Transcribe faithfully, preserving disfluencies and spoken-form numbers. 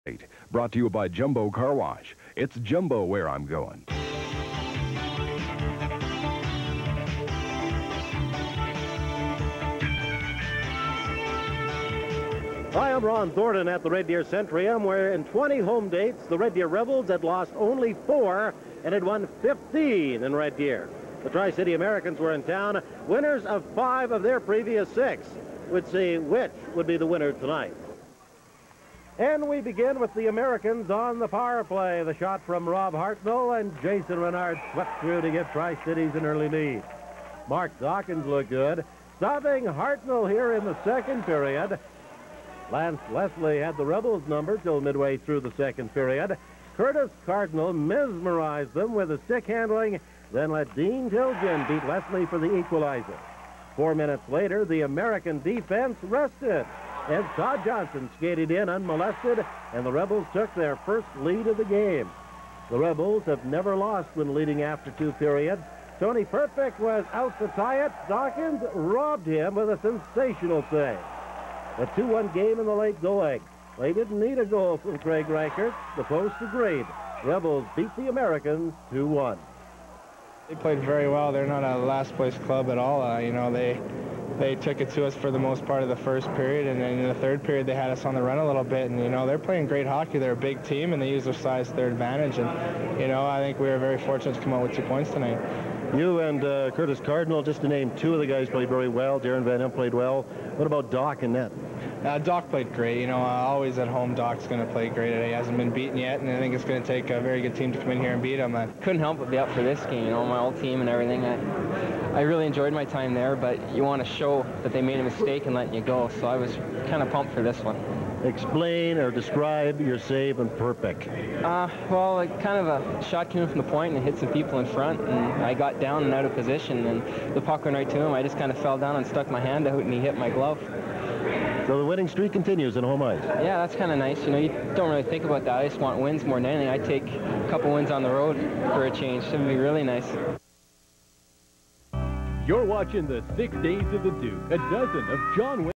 Brought to you by Jumbo Car Wash. It's Jumbo where I'm going. Hi, I'm Ron Thornton at the Red Deer Centrium, where in twenty home dates, the Red Deer Rebels had lost only four and had won fifteen in Red Deer. The Tri-City Americans were in town, winners of five of their previous six. We'd see which would be the winner tonight. And we begin with the Americans on the power play. The shot from Rob Hartnell, and Jason Renard swept through to give Tri-Cities an early lead. Mark Dawkins looked good, stopping Hartnell here in the second period. Lance Leslie had the Rebels number till midway through the second period. Curtis Cardinal mesmerized them with his stick handling, then let Dean Tilgen beat Leslie for the equalizer. Four minutes later, the American defense rested as Todd Johnson skated in unmolested, and the Rebels took their first lead of the game. The Rebels have never lost when leading after two periods. Tony Perfect was out to tie it. Dawkins robbed him with a sensational save. A two one game in the late going. They didn't need a goal from Craig Reichert. The post agreed. Rebels beat the Americans two one. They played very well. They're not a last-place club at all. Uh, you know, they they took it to us for the most part of the first period, and then in the third period they had us on the run a little bit. And you know, they're playing great hockey. They're a big team, and they use their size to their advantage. And you know, I think we were very fortunate to come out with two points tonight. You and uh, Curtis Cardinal, just to name two of the guys, played very well. Darren Van Impe played well. What about Doc and net? Uh, Doc played great. You know, uh, always at home, Doc's going to play great. He hasn't been beaten yet, and I think it's going to take a very good team to come in here and beat him. I couldn't help but be up for this game. You know, my old team and everything. I, I really enjoyed my time there, but you want to show that they made a mistake and letting you go. So I was kind of pumped for this one. Explain or describe your save and Perfect. Uh, well, like, kind of a shot came from the point and it hit some people in front, and I got down and out of position, and the puck went right to him. I just kind of fell down and stuck my hand out, and he hit my glove. So the winning streak continues in home ice. Yeah, that's kind of nice. You know, you don't really think about that. I just want wins more than anything. I take a couple wins on the road for a change. It would be really nice. You're watching the Six Days of the Duke, a dozen of John Wayne.